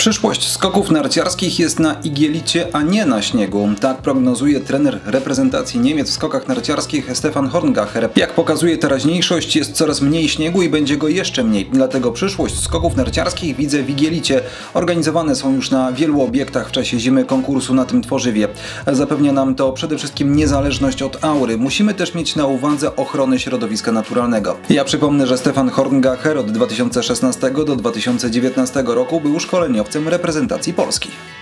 Przyszłość skoków narciarskich jest na igielicie, a nie na śniegu. Tak prognozuje trener reprezentacji Niemiec w skokach narciarskich Stefan Horngacher. Jak pokazuje teraźniejszość, jest coraz mniej śniegu i będzie go jeszcze mniej. Dlatego przyszłość skoków narciarskich widzę w igielicie. Organizowane są już na wielu obiektach w czasie zimy konkursu na tym tworzywie. Zapewnia nam to przede wszystkim niezależność od aury. Musimy też mieć na uwadze ochronę środowiska naturalnego. Ja przypomnę, że Stefan Horngacher od 2016 do 2019 roku był szkoleniowcem reprezentacji Polski.